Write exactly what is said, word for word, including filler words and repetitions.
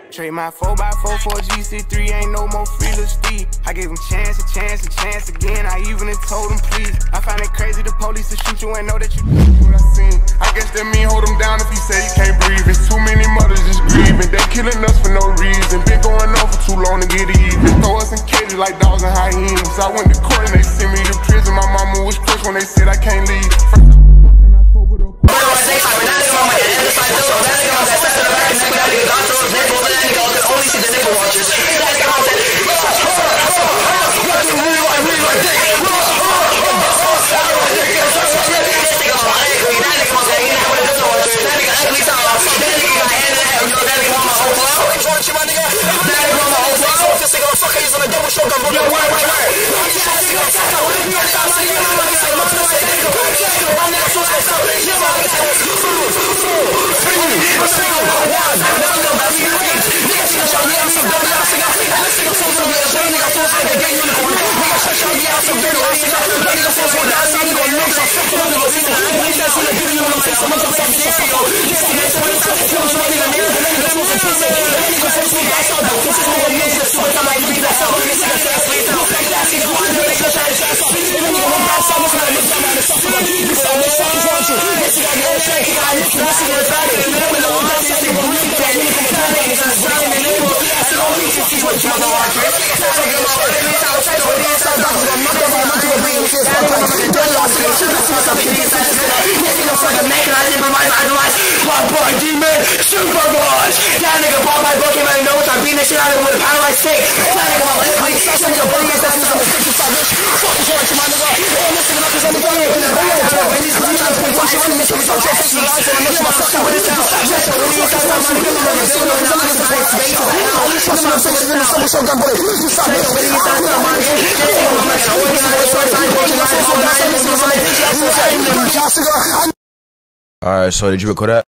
Trade my four by four for a G C three, ain't no more free little Steve. I gave him chance, a chance, a chance again. I even told him please. I find it crazy the police to shoot you and know that you what I seen. I guess that mean hold him down if he say he can't breathe. It's too many mothers just grieving. They killing us for no reason. Been going on for too long to get even. Throw us in cages like dogs and hyenas. I went to court and they sent me to prison. My mama was crushed when they said I can't leave. First Superboys! That nigga bought my book, and I know what I'm beating that shit out of him with a power like stick. That nigga my liquid, that nigga bully ass, that's some sixty-five bitch. Fuck the short to my nigga. And this nigga up is on the phone. And these niggas trying to put one shit on me, so we don't check this shit. So I'm not sure fucking with this nigga. Just so really is that my nigga. I'm still on some niggas face to face. I'm just fucking up some niggas in the summer show gun boy. You stop nigga with it, you stop nigga, man. I'm like, I'm working on this one time, watching my phone, I'm saying this is like, I'm saying this is like, Alright, so did you record that?